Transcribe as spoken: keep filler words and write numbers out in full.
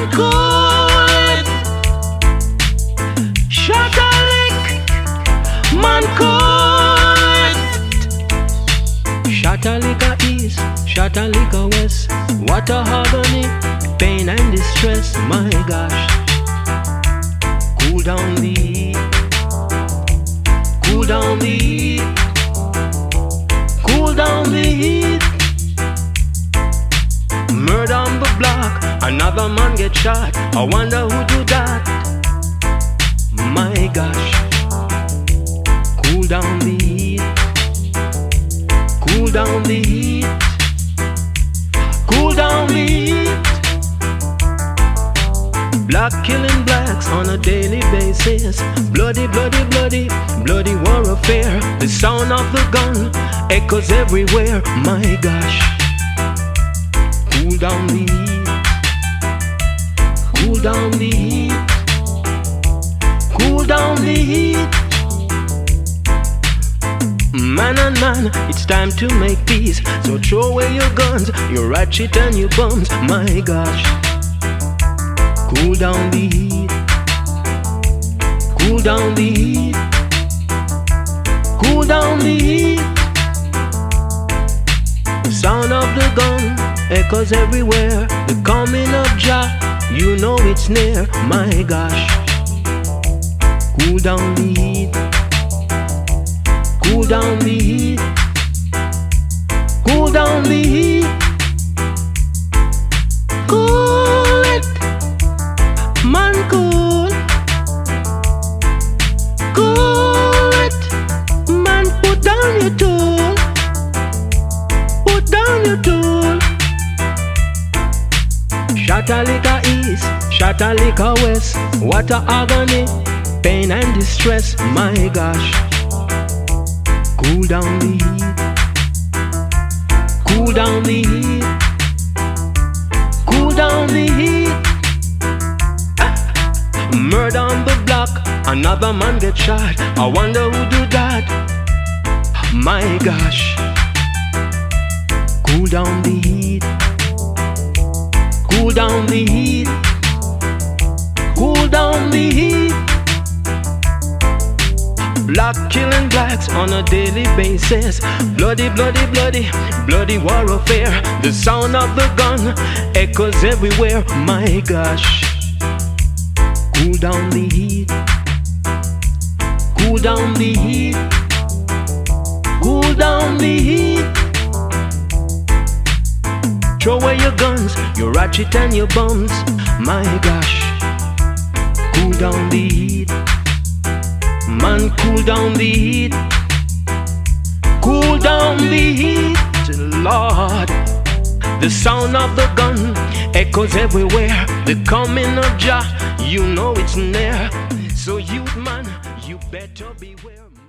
man cool it. Shot a lick, man cool it. Shot a lick a east, shot a lick a west. What a agony, pain and distress, my gosh. Cool down the heat, cool down the heat, cool down the heat. Murder on the block, another man get shot. I wonder who do that. My gosh. Cool down the heat, cool down the heat, cool down the heat. Black killing blacks on a daily basis. Bloody, bloody, bloody, bloody war affair. The sound of the gun echoes everywhere. My gosh. Cool down the heat, cool down the heat, cool down the heat. Man and man, it's time to make peace. So throw away your guns, your ratchet and your bums. My gosh. Cool down the heat, cool down the heat, cool down the heat. The sound of the gun echoes everywhere. The coming of Jah, you know it's near. My gosh. Cool down the heat, cool down the heat, cool down the heat. Cool it, man cool. Cool it, man put down your tool. Put down your tool. Shot a lick a east, shot a lick a west. What a agony, pain and distress, my gosh. Cool down the heat, cool down the heat, cool down the heat. Ah. Murder on the block, another man get shot. I wonder who do that. My gosh. Cool down the heat, cool down the heat, cool down the heat. Black killing blacks on a daily basis. Bloody, bloody, bloody, bloody war affair. The sound of the gun echoes everywhere. My gosh. Cool down the heat, cool down the heat, cool down the heat. Throw away your guns, your ratchet and your bums. My gosh. Cool down the heat, man, cool down the heat, cool down the heat. Lord, the sound of the gun echoes everywhere. The coming of Jah, you know it's near. So youth man, you better beware.